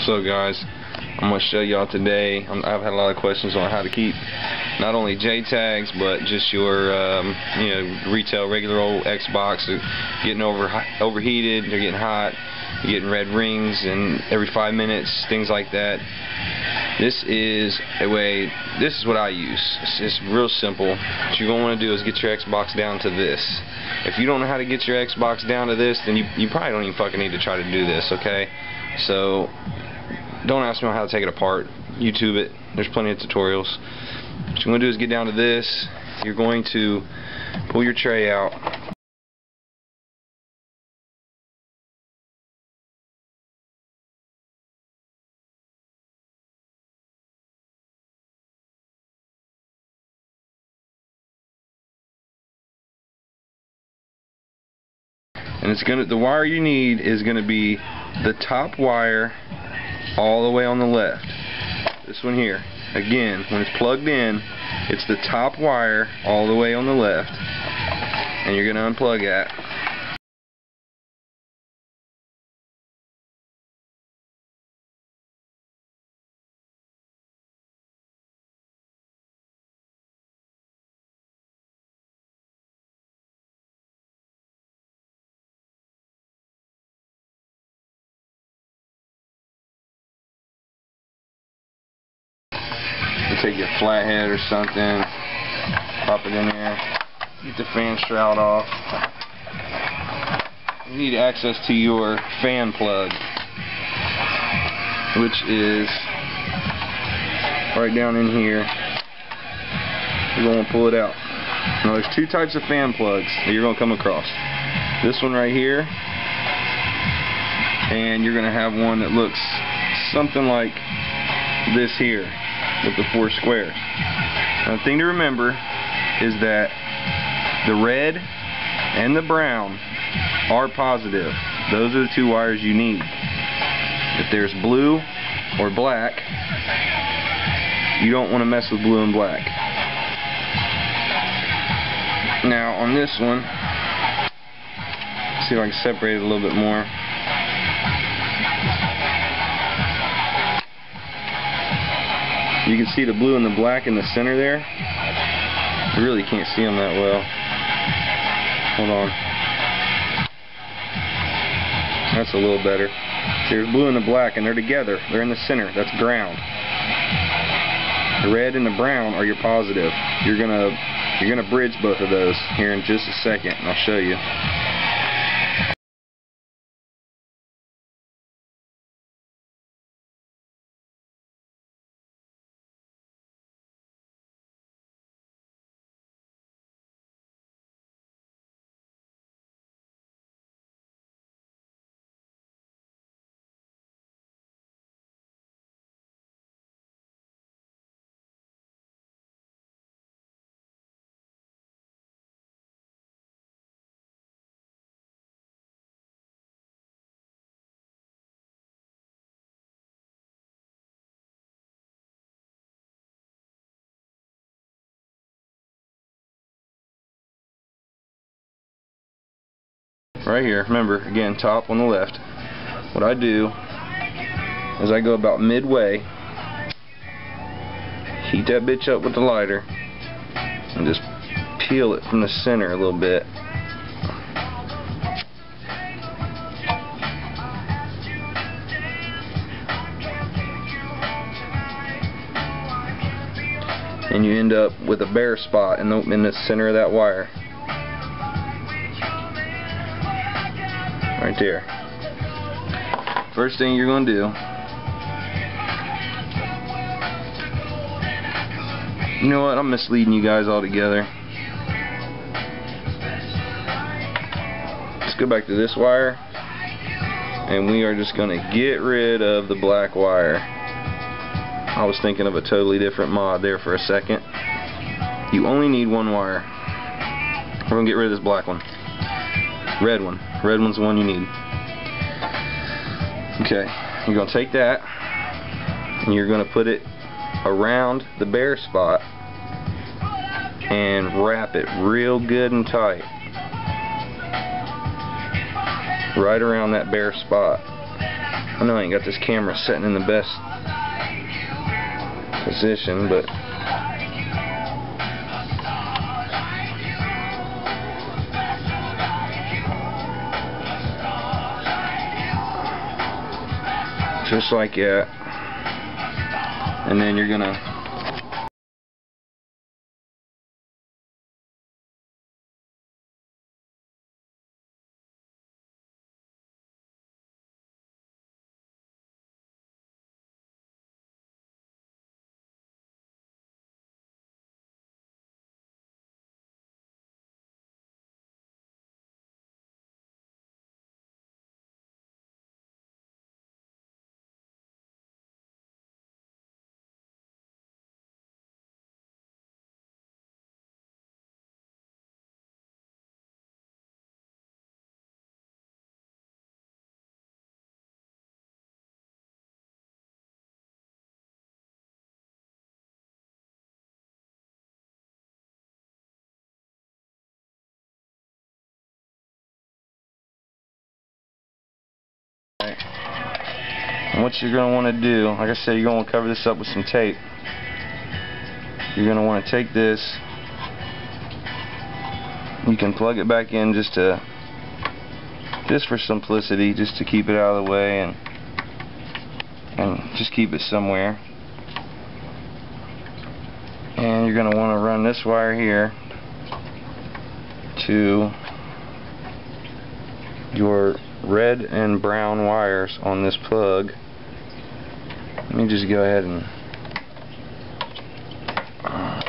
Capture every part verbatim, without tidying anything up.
So guys, I'm going to show y'all today. I'm, I've had a lot of questions on how to keep not only J tags but just your um, you know, retail regular old Xbox getting over overheated, they're getting hot, you're getting red rings and every five minutes, things like that. This is a way, this is what I use. It's, it's real simple. What you're going to want to do is get your Xbox down to this. If you don't know how to get your Xbox down to this, then you, you probably don't even fucking need to try to do this, okay? So, don't ask me how to take it apart. YouTube it. There's plenty of tutorials. What you're going to do is get down to this. You're going to pull your tray out. And it's gonna, the wire you need is gonna be the top wire all the way on the left. This one here. Again, when it's plugged in, it's the top wire all the way on the left. And you're gonna unplug that. Take your flathead or something, pop it in there, get the fan shroud off. You need access to your fan plug, which is right down in here. You're going to pull it out. Now there's two types of fan plugs that you're going to come across. This one right here, and you're going to have one that looks something like this here, with the four squares. Now the thing to remember is that the red and the brown are positive. Those are the two wires you need. If there's blue or black, you don't want to mess with blue and black. Now on this one, see if I can separate it a little bit more. You can see the blue and the black in the center there. You really can't see them that well. Hold on. That's a little better. See, there's blue and the black, and they're together. They're in the center. That's ground. The red and the brown are your positive. You're gonna you're gonna bridge both of those here in just a second, and I'll show you. Right here, remember, again, top on the left. What I do is I go about midway, heat that bitch up with the lighter, and just peel it from the center a little bit. And you end up with a bare spot in the, in the center of that wire. Right there. First thing you're going to do, you know what, I'm misleading you guys altogether. Let's go back to this wire, and we are just going to get rid of the black wire. I was thinking of a totally different mod there for a second. You only need one wire. We're going to get rid of this black one. Red one. Red one's the one you need. Okay, you're going to take that and you're going to put it around the bare spot and wrap it real good and tight. Right around that bare spot. I know I ain't got this camera sitting in the best position, but just like that. And then you're gonna And what you're going to want to do, like I said, you're going to cover this up with some tape. You're going to want to take this, you can plug it back in just to, just for simplicity, just to keep it out of the way, and and just keep it somewhere. And you're going to want to run this wire here to your red and brown wires on this plug. Let me just go ahead and uh,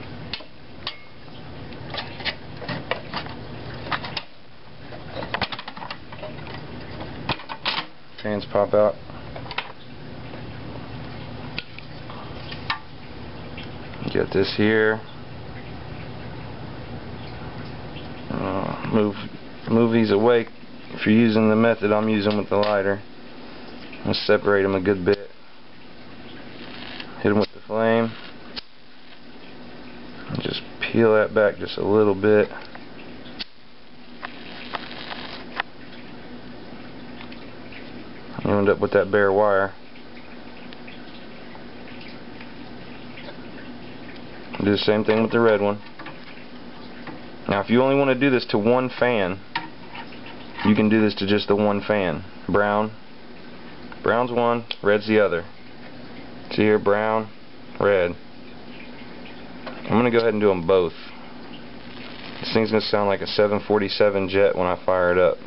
fans pop out. Get this here. Uh, move move these away. If you're using the method I'm using with the lighter, I'll separate them a good bit. Hit them with the flame. And just peel that back just a little bit. You end up with that bare wire. Do the same thing with the red one. Now if you only want to do this to one fan, you can do this to just the one fan. Brown. Brown's one, red's the other. See here, brown, red. I'm going to go ahead and do them both. This thing's going to sound like a seven forty-seven jet when I fire it up.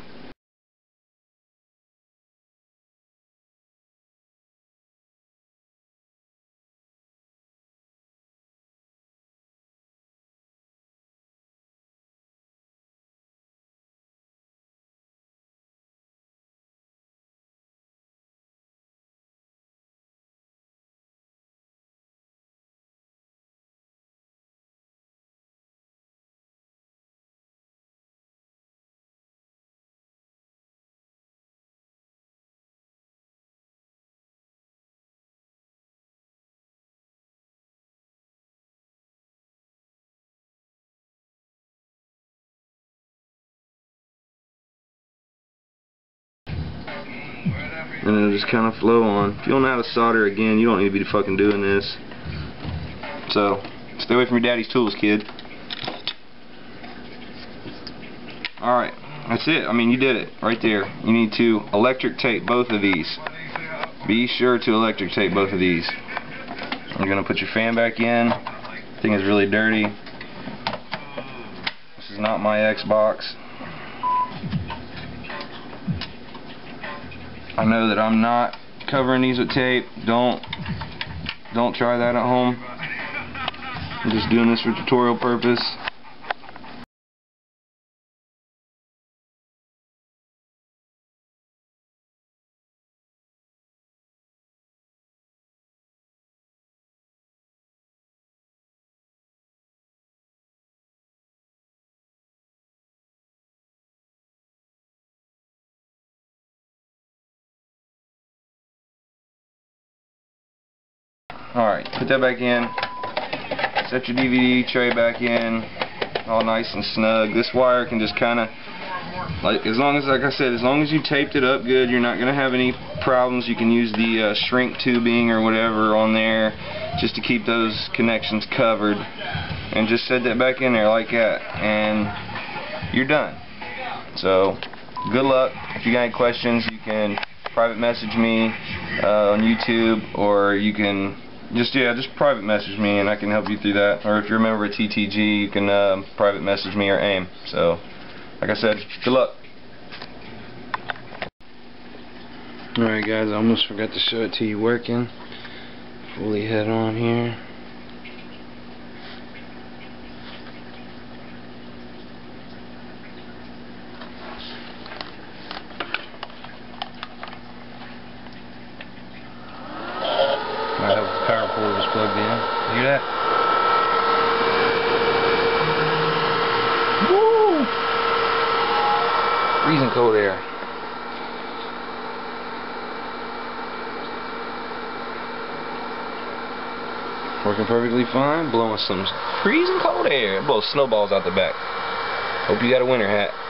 And it'll just kind of flow on. If you don't know how to solder, again, you don't need to be fucking doing this. So, stay away from your daddy's tools, kid. Alright, that's it. I mean, you did it right there. You need to electric tape both of these. Be sure to electric tape both of these. You're going to put your fan back in. The thing is really dirty. This is not my Xbox. I know that I'm not covering these with tape. Don't don't try that at home. I'm just doing this for tutorial purpose. Alright, put that back in. Set your D V D tray back in. All nice and snug. This wire can just kind of like as long as, like I said, as long as you taped it up good, you're not gonna have any problems. You can use the uh, shrink tubing or whatever on there just to keep those connections covered, and just set that back in there like that, and you're done. So good luck. If you got any questions, you can private message me uh, on YouTube, or you can just yeah just private message me and I can help you through that. Or if you're a member of T T G, you can uh, private message me or AIM. So like I said, good luck. Alright guys, I almost forgot to show it to you working. Fully head on here. I hope the power cord was plugged in. You hear that? Woo! Freezing cold air. Working perfectly fine, blowing some freezing cold air. It blows snowballs out the back. Hope you got a winter hat.